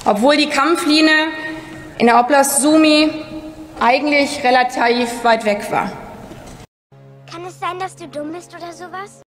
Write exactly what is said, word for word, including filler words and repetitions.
obwohl die Kampflinie in der Oblast Sumy eigentlich relativ weit weg war. Kann es sein, dass du dumm bist oder sowas?